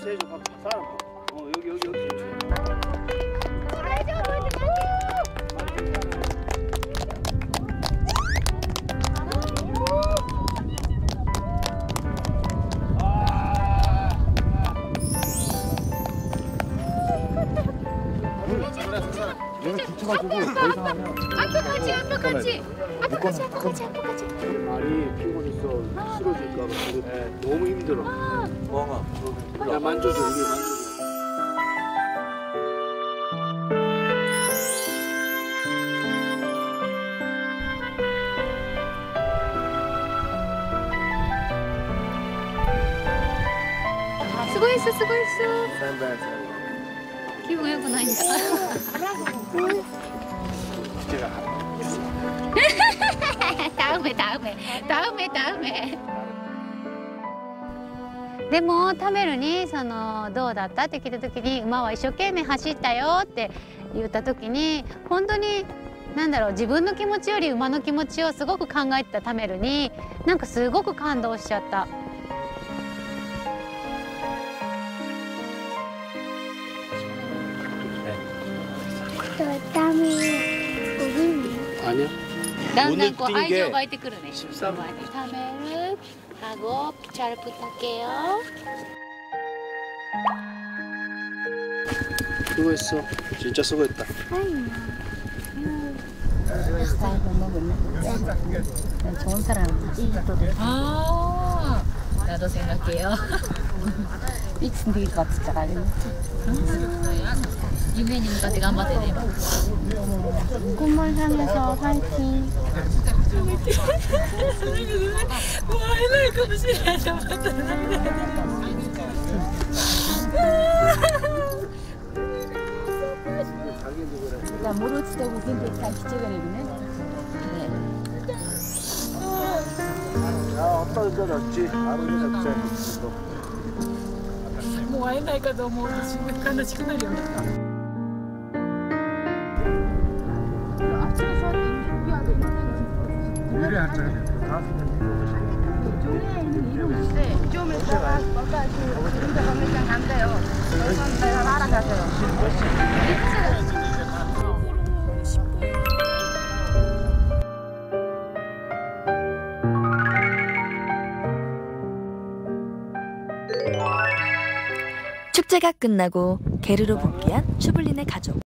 같이 해줘. 사람. 여기. 얘는 붙여가지고 더 이상 하면 앞까지. 말이 피곤해서 쓰러질까 봐 너무 힘들어. 야 만져줘 이게 만져줘. 수고했어. 샌드. 기분良くないんだ. 제가 다음에. でもタメルにどうだったって聞いた時に馬は一生懸命走ったよって言った時に本当に自分の気持ちより馬の気持ちをすごく考えてたタメルになんかすごく感動しちゃった。 아니야? だんだんこう愛情が湧いてくるね。 13. 타메르 하고 잘 부탁해요. 수고했어. 진짜 수고했다. 좋은 사람. 아, 나도 생각해요. 미친 데 같이 진짜夢に向かって頑張ってね。 꿈을 향해서 파이팅. 뭐 해낼かもしれないと思ったら나 모르지 되고 근데 다 기적이네. 야, 아빠 웃겨놨지? 바로 이제 잡자. 뭐会えないかと思うとすごい悲しくなるよね。 유리 앉아야 돼. 종이에 있는 이름 좀 있다가 거기까지 우리가 가면 안 돼요. 내가 알아가세요. 축제가 끝나고 게르로 복귀한 추블린의 가족.